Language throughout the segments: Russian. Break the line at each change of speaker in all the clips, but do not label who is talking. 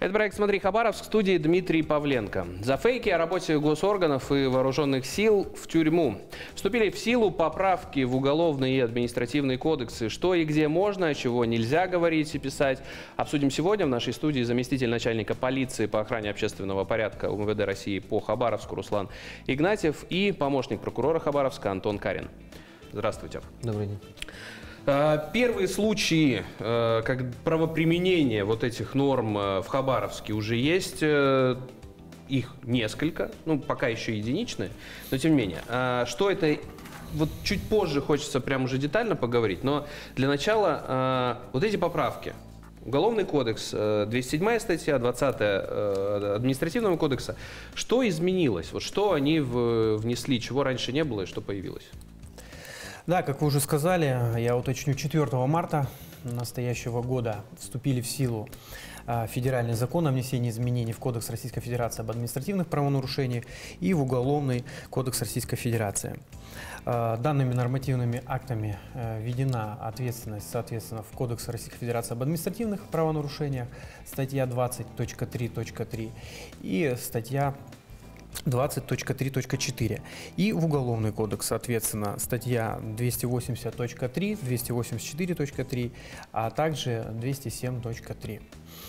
Это проект «Смотри, Хабаровск», в студии Дмитрий Павленко. За фейки о работе госорганов и вооруженных сил в тюрьму. Вступили в силу поправки в уголовные и административные кодексы. Что и где можно, чего нельзя говорить и писать. Обсудим сегодня в нашей студии заместитель начальника полиции по охране общественного порядка УМВД России по Хабаровску Руслан Игнатьев и помощник прокурора Хабаровска Антон Карин. Здравствуйте.
Добрый день.
Первые случаи как правоприменения вот этих норм в Хабаровске уже есть. Их несколько, ну пока еще единичные, но тем не менее. Что это? Вот чуть позже хочется прям уже детально поговорить, но для начала вот эти поправки. Уголовный кодекс, 207 статья, 20 административного кодекса. Что изменилось? Вот что они внесли, чего раньше не было и что появилось?
Да, как вы уже сказали, я уточню, 4 марта настоящего года вступили в силу федеральный закон о внесении изменений в Кодекс Российской Федерации об административных правонарушениях и в Уголовный кодекс Российской Федерации. Данными нормативными актами введена ответственность, соответственно, в Кодекс Российской Федерации об административных правонарушениях, статья 20.3.3 и статья 20.3.4. И в Уголовный кодекс, соответственно, статья 280.3, 284.3, а также 207.3.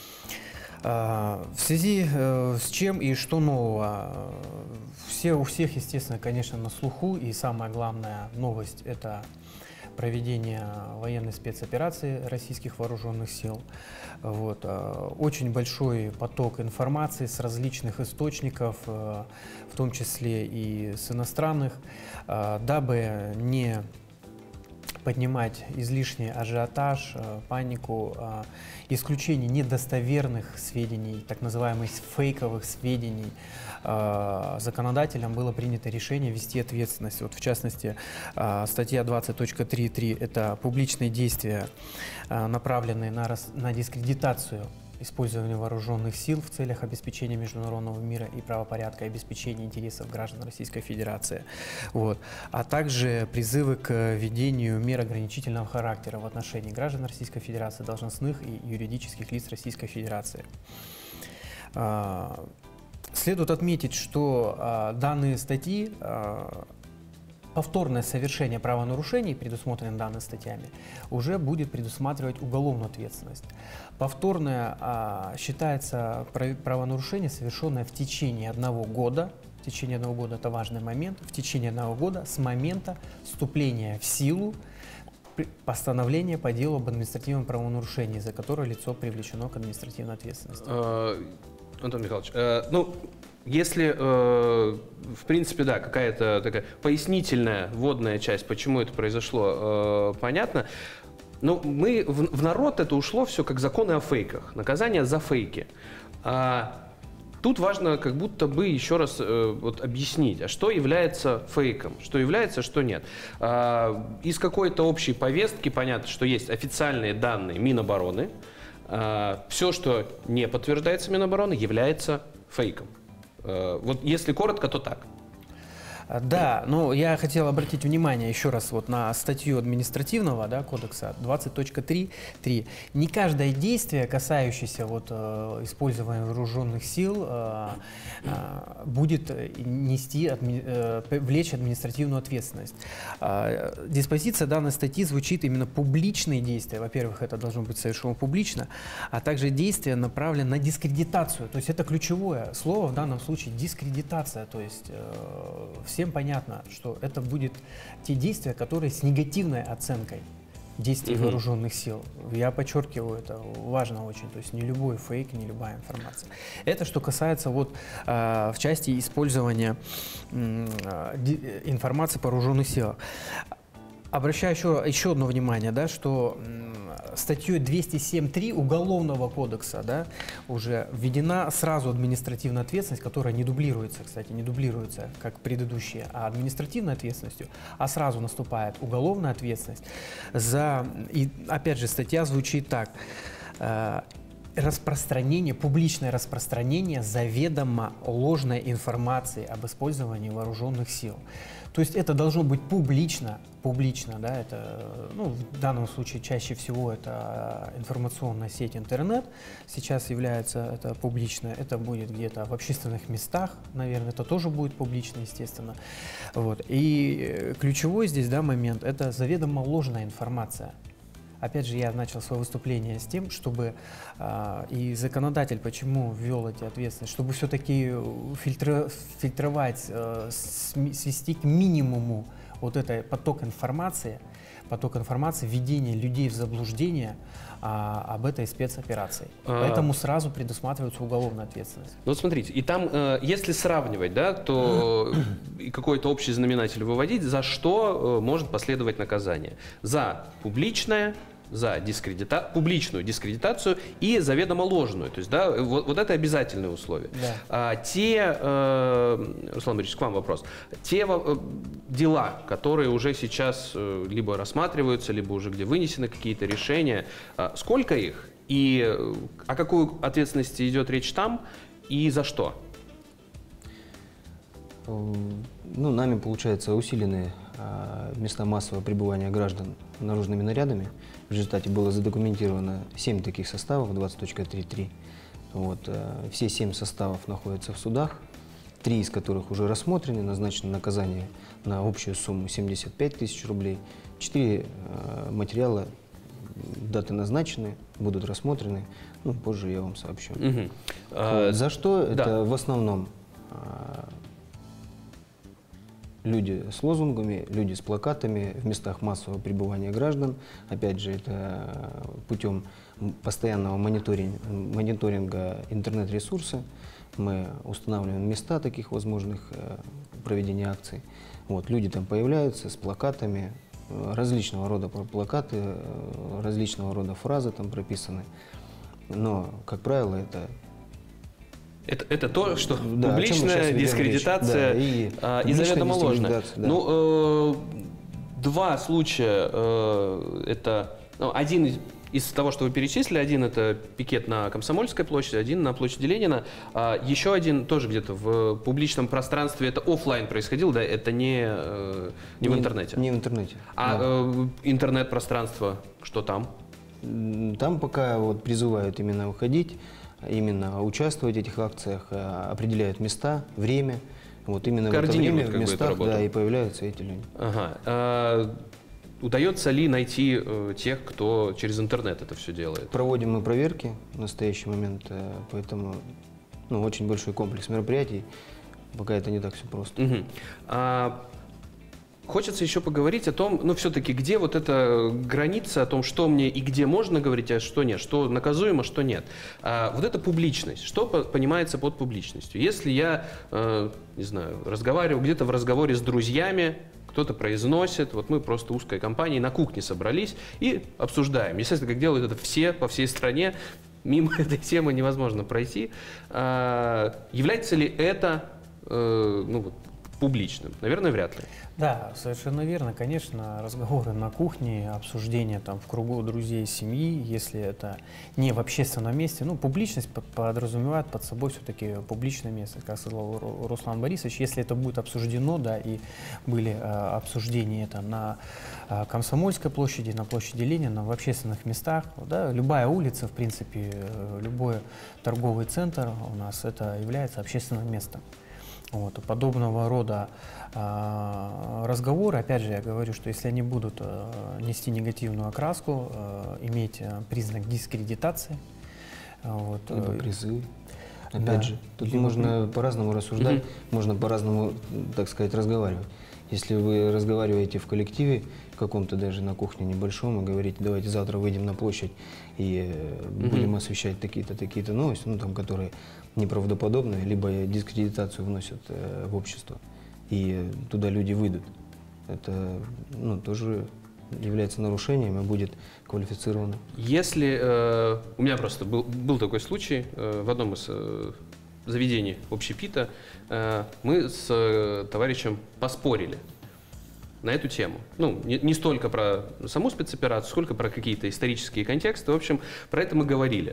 В связи с чем и что нового? У всех, естественно, конечно, на слуху, и самая главная новость – это проведение военной спецоперации российских вооруженных сил. Вот. Очень большой поток информации с различных источников, в том числе и с иностранных, дабы не поднимать излишний ажиотаж, панику, исключение недостоверных сведений, так называемых фейковых сведений, законодателям было принято решение ввести ответственность. Вот в частности, статья 20.3.3 – это публичные действия, направленные на дискредитацию использования вооруженных сил в целях обеспечения международного мира и правопорядка, и обеспечения интересов граждан Российской Федерации. Вот. А также призывы к введению мер ограничительного характера в отношении граждан Российской Федерации, должностных и юридических лиц Российской Федерации. Следует отметить, что данные статьи, повторное совершение правонарушений, предусмотренное данными статьями, уже будет предусматривать уголовную ответственность. Повторное считается правонарушение, совершенное в течение 1 года. В течение 1 года – это важный момент. В течение 1 года с момента вступления в силу постановления по делу об административном правонарушении, за которое лицо привлечено к административной ответственности.
Антон Михайлович, ну, если, в принципе, да, какая-то такая пояснительная вводная часть, почему это произошло, понятно, но в народ это ушло все как законы о фейках, наказание за фейки. Тут важно как будто бы еще раз вот объяснить, а что является фейком, что является, что нет. Из какой-то общей повестки понятно, что есть официальные данные Минобороны. Все, что не подтверждается Минобороны, является фейком. Вот если коротко, то так.
Да, но я хотел обратить внимание еще раз вот на статью административного, да, кодекса 20.3.3. Не каждое действие, касающееся вот, использования вооруженных сил, будет влечь административную ответственность. Диспозиция данной статьи звучит именно публичные действия. Во-первых, это должно быть совершено публично, а также действия направлены на дискредитацию. То есть это ключевое слово в данном случае — дискредитация. То есть всем понятно, что это будут те действия, которые с негативной оценкой действий вооруженных сил. Я подчеркиваю, это важно очень. То есть не любой фейк, не любая информация. Это что касается вот, в части использования информации по вооруженных силах. Обращаю еще одно внимание, да, что статьей 207.3 Уголовного кодекса, да, уже введена сразу административная ответственность, которая не дублируется, кстати, не дублируется, как предыдущие, а административной ответственностью, а сразу наступает уголовная ответственность за, и опять же статья звучит так: распространение, публичное распространение заведомо ложной информации об использовании вооруженных сил. То есть это должно быть публично, да, это, ну, в данном случае чаще всего это информационная сеть интернет, сейчас является это публично, это будет где-то в общественных местах, наверное, это тоже будет публично, естественно. Вот. И ключевой здесь, да, момент, это заведомо ложная информация. Опять же, я начал свое выступление с тем, чтобы и законодатель почему ввел эти ответственности, чтобы все-таки фильтровать, свести к минимуму вот этот поток информации, введение людей в заблуждение об этой спецоперации. Поэтому сразу предусматривается уголовная ответственность.
Ну вот смотрите, и там, если сравнивать, да, то какой-то общий знаменатель выводить, за что может последовать наказание. За публичное, за публичную дискредитацию и заведомо ложную. То есть, да, вот это обязательные условия. Да. Руслан Борисович, к вам вопрос. Те дела, которые уже сейчас либо рассматриваются, либо уже где вынесены какие-то решения, сколько их? И о какой ответственности идет речь там и за что?
Ну, нами, получается, усилены места массового пребывания граждан наружными нарядами. В результате было задокументировано 7 таких составов, 20.3.3. Вот, все 7 составов находятся в судах, 3 из которых уже рассмотрены, назначено наказание на общую сумму 75 тысяч рублей. 4 материала, даты назначены, будут рассмотрены, ну, позже я вам сообщу. Вот, за что? Да. Это в основном люди с лозунгами, люди с плакатами в местах массового пребывания граждан. Опять же, это путем постоянного мониторинга интернет-ресурса. Мы устанавливаем места таких возможных проведения акций. Вот, люди там появляются с плакатами, различного рода плакаты, различного рода фразы там прописаны. Но, как правило,
это то, что да, публичная дискредитация, да, и заведомо ложная. Да. Ну, 2 случая, это один из того, что вы перечислили, один это пикет на Комсомольской площади, один на площади Ленина, еще один тоже где-то в публичном пространстве, это офлайн происходило, да, это не в интернете?
Не в интернете.
Интернет-пространство, что там?
Там пока вот призывают именно уходить, именно участвовать в этих акциях, определяют места, время. Вот именно в это время в местах, да, и появляются эти люди.
Ага. Удается ли найти тех, кто через интернет это все делает?
Проводим мы проверки в настоящий момент, поэтому очень большой комплекс мероприятий. Пока это не так все просто.
Хочется еще поговорить о том, все-таки, где вот эта граница, о том, что мне и где можно говорить, а что нет, что наказуемо, что нет. Вот эта публичность, что понимается под публичностью? Если я, не знаю, разговариваю где-то в разговоре с друзьями, кто-то произносит, вот мы просто узкой компанией на кухне собрались и обсуждаем. Естественно, как делают это все по всей стране, мимо этой темы невозможно пройти. Является ли это публичным? Наверное, вряд ли.
Да, совершенно верно. Конечно, разговоры на кухне, обсуждения там в кругу друзей, семьи, если это не в общественном месте, публичность подразумевает под собой все-таки публичное место, как сказал Руслан Борисович. Если это будет обсуждено, да, и были обсуждения это на Комсомольской площади, на площади Ленина, в общественных местах, да, любая улица, в принципе, любой торговый центр у нас это является общественным местом. Вот, подобного рода разговоры, опять же, я говорю, что если они будут нести негативную окраску, иметь признак дискредитации.
Либо призыв. Опять же, тут можно по-разному рассуждать, можно по-разному, так сказать, разговаривать. Если вы разговариваете в коллективе, в каком-то даже на кухне небольшом, и говорите, давайте завтра выйдем на площадь и будем освещать такие-то новости, которые неправдоподобные, либо дискредитацию вносят в общество, и туда люди выйдут. Это тоже является нарушением и будет квалифицировано.
Если у меня просто был такой случай в одном из заведений общепита, мы с товарищем поспорили на эту тему. Не столько про саму спецоперацию, сколько про какие-то исторические контексты. В общем, про это мы говорили.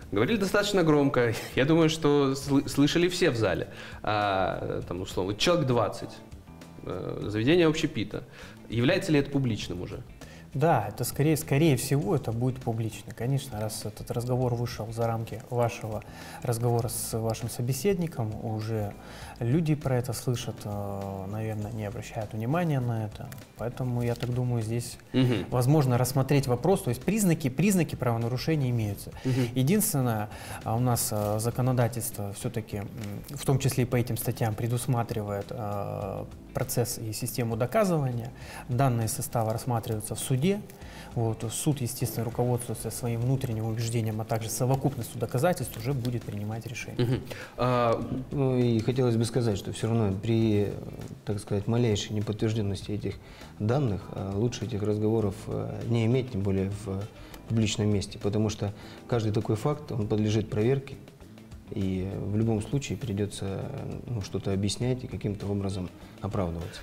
Говорили достаточно громко. Я думаю, что слышали все в зале. Там, условно, человек 20. Заведение общепита. Является ли это публичным уже?
Да, это скорее всего, это будет публично. Конечно, раз этот разговор вышел за рамки вашего разговора с вашим собеседником, уже люди про это слышат, наверное, не обращают внимания на это. Поэтому, я так думаю, здесь возможно рассмотреть вопрос, то есть признаки правонарушения имеются. Единственное, у нас законодательство все-таки, в том числе и по этим статьям, предусматривает процесс и систему доказывания. Данные составы рассматриваются в суде. Вот. Суд, естественно, руководствуется своим внутренним убеждением, а также совокупностью доказательств уже будет принимать решение.
Ну и хотелось бы сказать, что все равно при, так сказать, малейшей неподтвержденности этих данных лучше этих разговоров не иметь, тем более в публичном месте, потому что каждый такой факт, он подлежит проверке. И в любом случае придется что-то объяснять и каким-то образом оправдываться.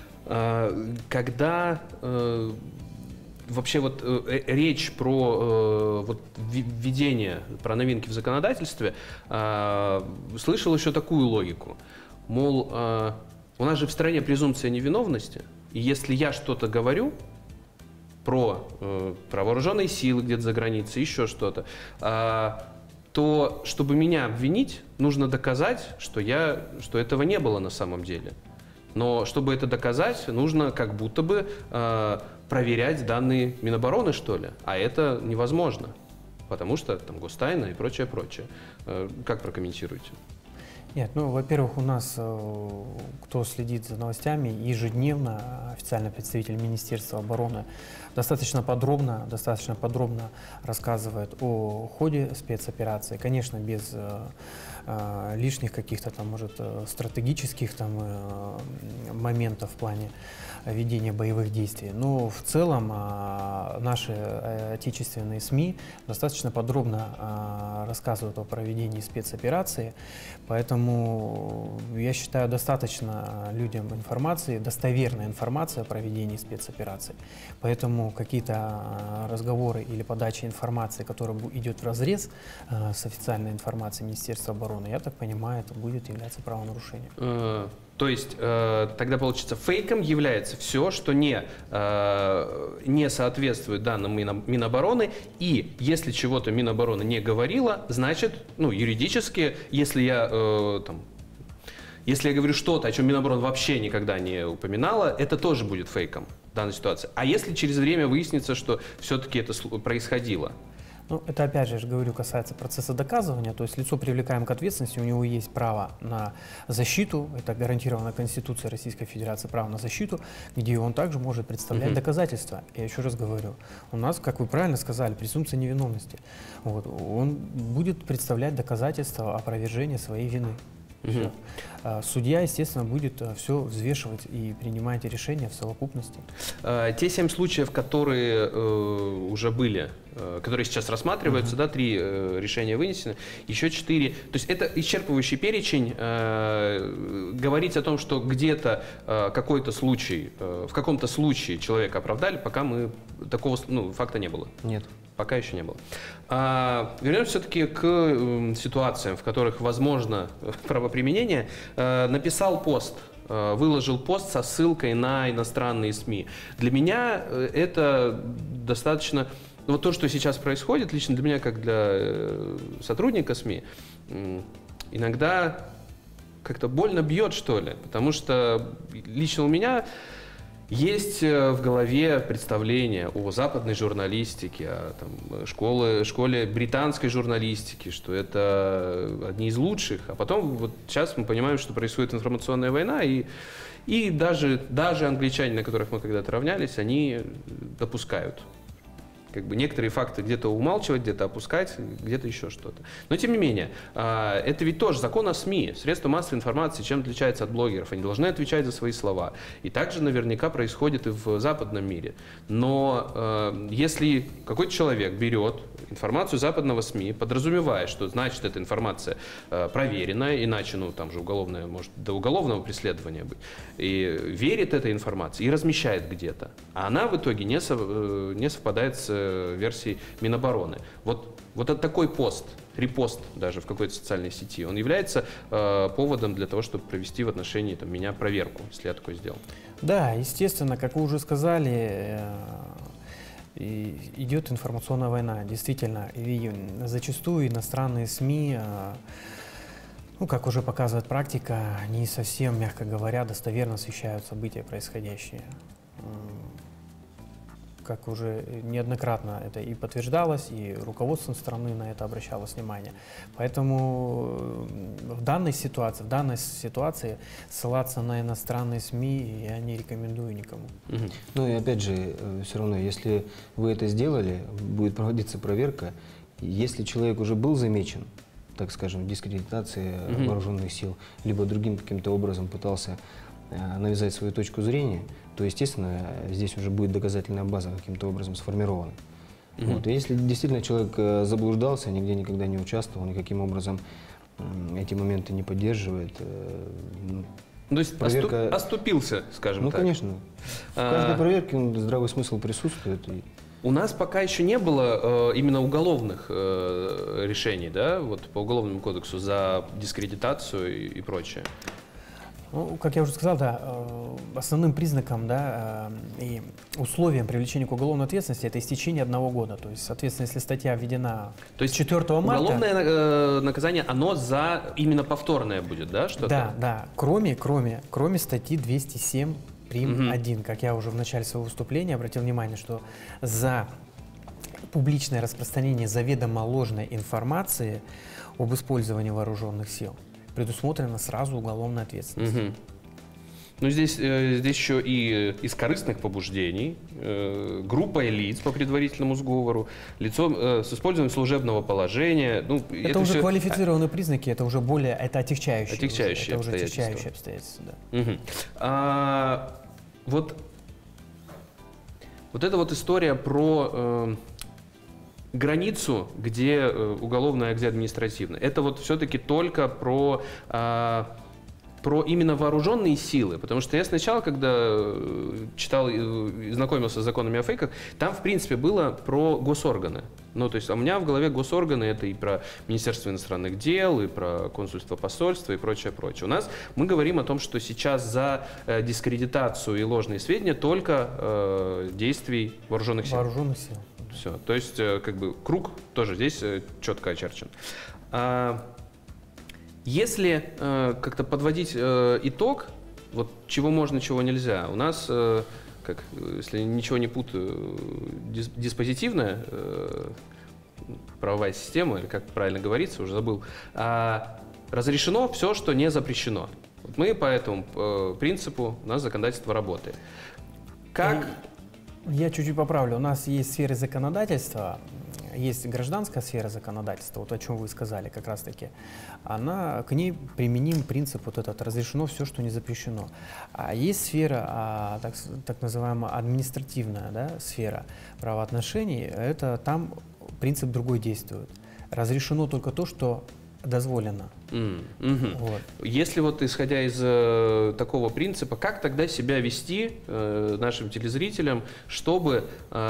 Когда вообще вот речь про введение, про новинки в законодательстве, слышал еще такую логику. Мол, у нас же в стране презумпция невиновности, и если я что-то говорю про вооруженные силы где-то за границей, еще что-то, то, чтобы меня обвинить, нужно доказать, что этого не было на самом деле. Но чтобы это доказать, нужно как будто бы проверять данные Минобороны, что ли. А это невозможно, потому что там гостайна и прочее, прочее. Как прокомментируете?
Нет, ну, во-первых, у нас, кто следит за новостями, ежедневно официальный представитель Министерства обороны достаточно подробно рассказывает о ходе спецоперации. Конечно, без лишних каких-то там, может, стратегических там моментов в плане ведения боевых действий. Но в целом наши отечественные СМИ достаточно подробно рассказывают о проведении спецоперации, поэтому я считаю, достаточно людям информации, достоверной информации о проведении спецоперации. Поэтому какие-то разговоры или подача информации, которая идет вразрез с официальной информацией Министерства обороны, я так понимаю, это будет являться правонарушением.
То есть тогда, получается, фейком является все, что не соответствует данным Минобороны, и если чего-то Минобороны не говорила, значит, юридически, если я говорю что-то, о чем Минобороны вообще никогда не упоминала, это тоже будет фейком в данной ситуации. А если через время выяснится, что все-таки это происходило?
Ну, это, опять же, я же говорю, касается процесса доказывания, то есть лицо, привлекаем к ответственности, у него есть право на защиту, это гарантировано Конституцией Российской Федерации, право на защиту, где он также может представлять доказательства. Я еще раз говорю, у нас, как вы правильно сказали, презумпция невиновности. Вот, он будет представлять доказательства опровержения своей вины. Все. Судья, естественно, будет все взвешивать и принимать решения в совокупности.
Те 7 случаев, которые уже были, которые сейчас рассматриваются, да, 3 решения вынесены, еще 4. То есть это исчерпывающий перечень. Говорить о том, что где-то какой-то случай, в каком-то случае человека оправдали, пока мы такого факта не было.
Нет.
Пока еще не было. Вернемся все-таки к ситуациям, в которых возможно правоприменение. Написал пост, выложил пост со ссылкой на иностранные СМИ. Для меня это достаточно... Вот то, что сейчас происходит, лично для меня, как для сотрудника СМИ, иногда как-то больно бьет, что ли. Потому что лично у меня... Есть в голове представление о западной журналистике, о школе британской журналистики, что это одни из лучших. А потом вот сейчас мы понимаем, что происходит информационная война, и даже англичане, на которых мы когда-то равнялись, они допускают. Как бы некоторые факты где-то умалчивать, где-то опускать, где-то еще что-то. Но тем не менее, это ведь тоже закон о СМИ. Средства массовой информации чем отличаются от блогеров? Они должны отвечать за свои слова. И также наверняка происходит и в западном мире. Но если какой-то человек берет информацию западного СМИ, подразумевая, что значит эта информация проверенная, иначе там же уголовное, может до уголовного преследования быть, и верит этой информации и размещает где-то, а она в итоге не совпадает с версий Минобороны. Вот такой пост, репост даже в какой-то социальной сети, он является поводом для того, чтобы провести в отношении меня проверку, если я такое сделал?
Да, естественно, как вы уже сказали, идет информационная война. Действительно, и зачастую иностранные СМИ, ну, как уже показывает практика, не совсем, мягко говоря, достоверно освещают события, происходящие. Как уже неоднократно это и подтверждалось, и руководством страны на это обращалось внимание. Поэтому в данной ситуации ссылаться на иностранные СМИ я не рекомендую никому.
Ну и опять же, все равно, если вы это сделали, будет проводиться проверка. Если человек уже был замечен, так скажем, в дискредитации вооруженных сил, либо другим каким-то образом пытался навязать свою точку зрения, то, естественно, здесь уже будет доказательная база каким-то образом сформирована. Вот. И если действительно человек заблуждался, нигде никогда не участвовал, никаким образом эти моменты не поддерживает,
то есть
проверка...
оступился, скажем так.
Ну, конечно. В каждой проверке здравый смысл присутствует.
У нас пока еще не было именно уголовных решений, да, вот по Уголовному кодексу за дискредитацию и прочее.
Ну, как я уже сказал, да, основным признаком, да, и условием привлечения к уголовной ответственности это истечение 1 года. То есть, соответственно, если статья введена 4 марта...
Уголовное наказание, оно за именно повторное будет, да?
Да, да. Кроме статьи 207 прим. 1. Как я уже в начале своего выступления обратил внимание, что за публичное распространение заведомо ложной информации об использовании вооруженных сил предусмотрена сразу уголовная ответственность.
Ну, здесь еще и из корыстных побуждений, группой лиц по предварительному сговору, лицо с использованием служебного положения. Ну,
это уже все... квалифицированные признаки, это уже более, это отягчающие.
Это уже
отягчающие обстоятельства, да.
Вот эта вот история про границу, где уголовное, а где административное. Это вот все-таки только про именно вооруженные силы, потому что я сначала, когда читал и знакомился с законами о фейках, там, в принципе, было про госорганы. Ну, то есть, у меня в голове госорганы — это и про Министерство иностранных дел, и про консульство, посольство, и прочее, прочее. У нас мы говорим о том, что сейчас за дискредитацию и ложные сведения только действий вооруженных сил.
Вооруженных сил.
Все. То есть, как бы, круг тоже здесь четко очерчен. Если как-то подводить итог, вот чего можно, чего нельзя, у нас, как, если ничего не путаю, диспозитивная правовая система, или как правильно говорится, уже забыл, разрешено все, что не запрещено. Вот мы по этому принципу, у нас законодательство работает. Как...
Я чуть-чуть поправлю. У нас есть сферы законодательства, есть гражданская сфера законодательства, вот о чем вы сказали как раз-таки. К ней применим принцип вот этот: разрешено все, что не запрещено. А есть сфера, так называемая административная, да, сфера правоотношений, это там принцип другой действует. Разрешено только то, что дозволено.
Вот. Если вот исходя из такого принципа, как тогда себя вести нашим телезрителям, чтобы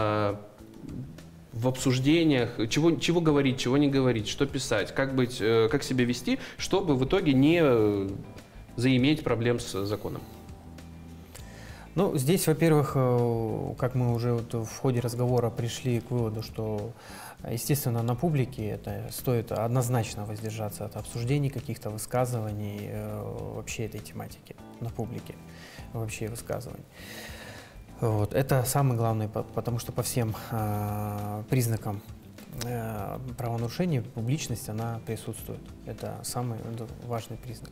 в обсуждениях, чего говорить, чего не говорить, что писать, как себя вести, чтобы в итоге не заиметь проблем с законом?
Ну, здесь, во-первых, как мы уже вот в ходе разговора пришли к выводу, что, естественно, на публике это стоит однозначно воздержаться от обсуждений, каких-то высказываний вообще этой тематики на публике, вообще высказываний. Вот. Это самое главное, потому что по всем признакам правонарушения публичность, она присутствует. Это самый важный признак.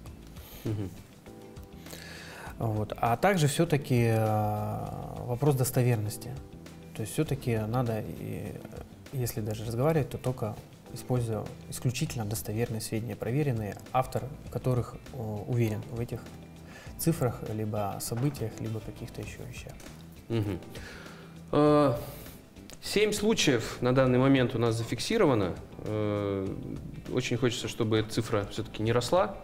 Вот. А также все-таки вопрос достоверности. То есть все-таки надо, если даже разговаривать, то только используя исключительно достоверные сведения, проверенные, автор которых уверен в этих цифрах, либо событиях, либо каких-то еще вещах.
7 случаев на данный момент у нас зафиксировано. Очень хочется, чтобы эта цифра все-таки не росла.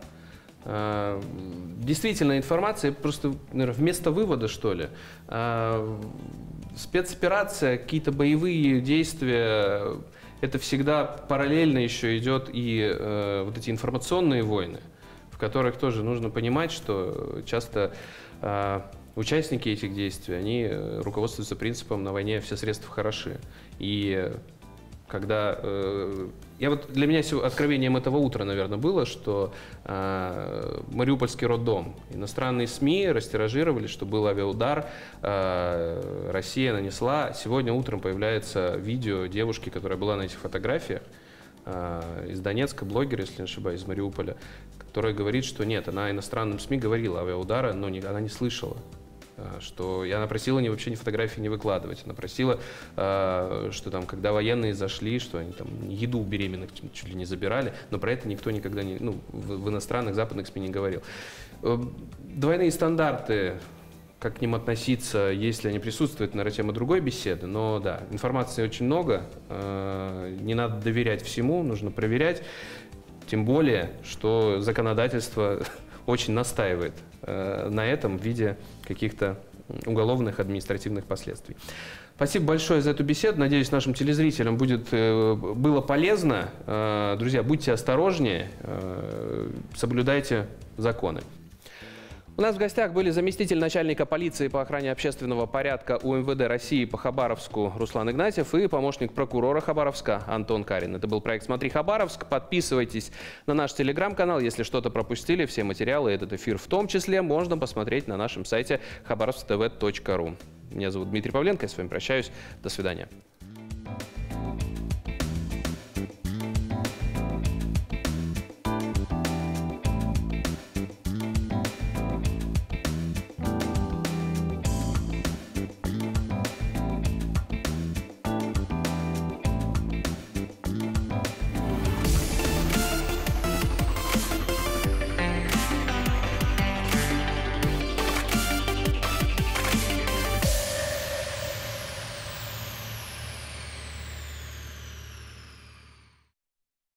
Действительно, информация просто, наверное, вместо вывода, что ли. спецоперация, какие-то боевые действия, это всегда параллельно еще идет и вот эти информационные войны, в которых тоже нужно понимать, что часто участники этих действий, они руководствуются принципом «на войне все средства хороши». И когда... для меня откровением этого утра, наверное, было, что Мариупольский роддом, иностранные СМИ растиражировали, что был авиаудар, Россия нанесла. Сегодня утром появляется видео девушки, которая была на этих фотографиях, из Донецка, блогер, если не ошибаюсь, из Мариуполя, которая говорит, что нет, она иностранным СМИ говорила авиаудара, но она не слышала. И она просила вообще фотографии не выкладывать. Она просила, что там, когда военные зашли, что они там еду у беременных чуть ли не забирали, но про это никто никогда в иностранных западных СМИ не говорил. Двойные стандарты, как к ним относиться, если они присутствуют, наверное, тема другой беседы, но да, информации очень много, не надо доверять всему, нужно проверять, тем более, что законодательство очень настаивает на этом в виде каких-то уголовных, административных последствий. Спасибо большое за эту беседу. Надеюсь, нашим телезрителям было полезно. Друзья, будьте осторожнее, соблюдайте законы. У нас в гостях были заместитель начальника полиции по охране общественного порядка УМВД России по Хабаровску Руслан Игнатьев и помощник прокурора Хабаровска Антон Карин. Это был проект «Смотри Хабаровск». Подписывайтесь на наш телеграм-канал. Если что-то пропустили, все материалы, этот эфир в том числе, можно посмотреть на нашем сайте khabarovsktv.ru. Меня зовут Дмитрий Павленко, я с вами прощаюсь. До свидания.